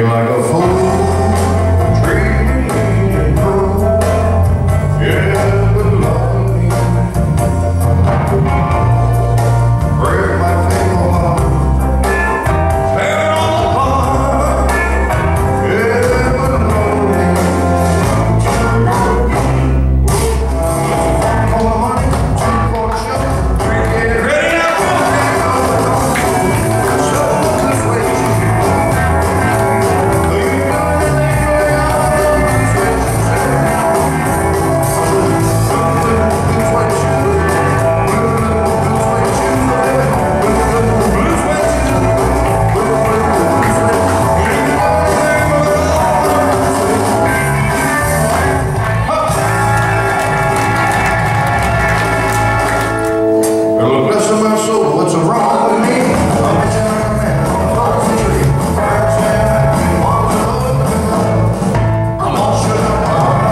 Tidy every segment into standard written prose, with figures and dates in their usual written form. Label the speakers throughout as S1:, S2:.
S1: like a fool, treat me cruel. Yeah, but love me. Break my faithful heart, tear it all apart. Yeah, but love me. Hold on, money, 2 for the show. Get ready now. What's wrong with me? I'm a gentleman on a false tree. I'm all shut up.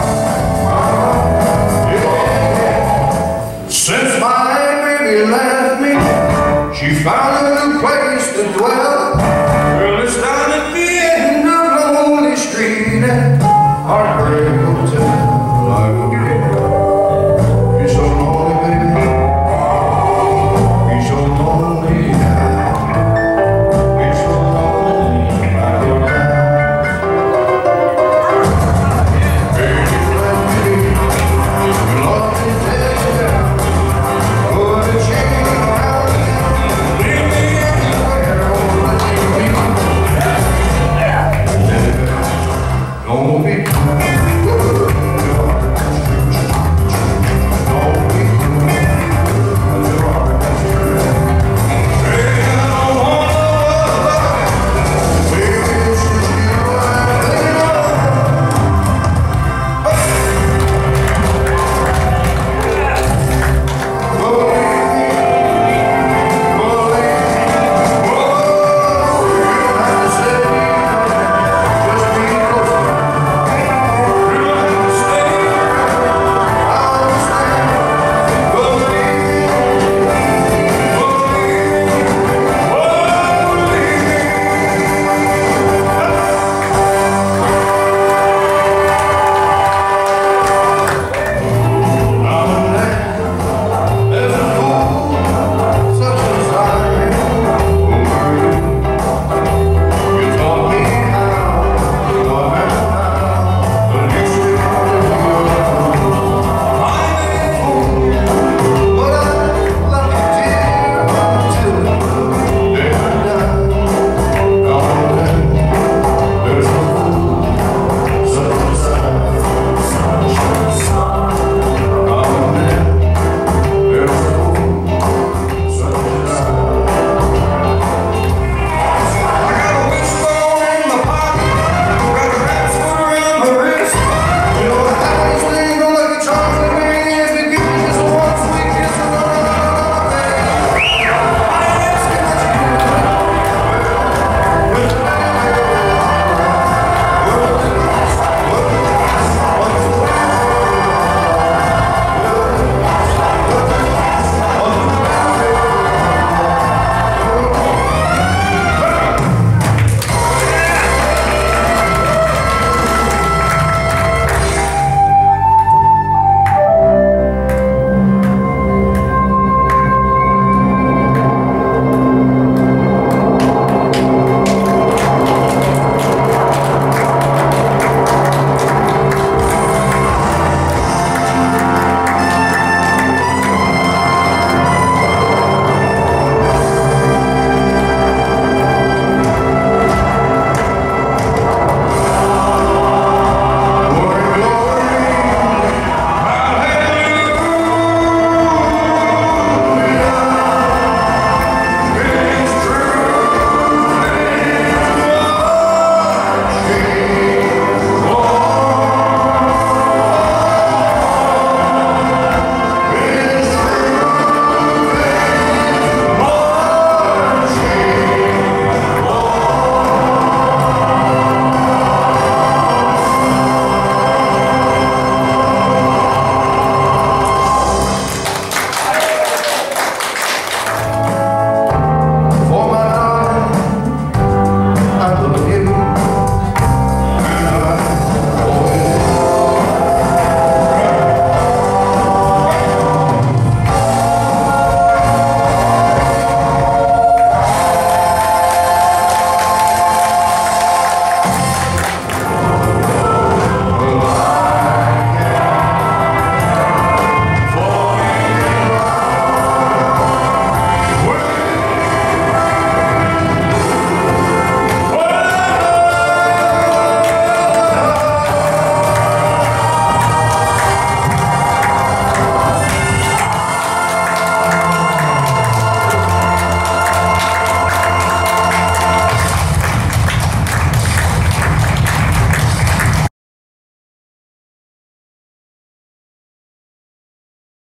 S1: Yeah. Since my Aunt baby left me, she found a new place to dwell. Well, it's down at the end of Lonely Street. Heartbreak.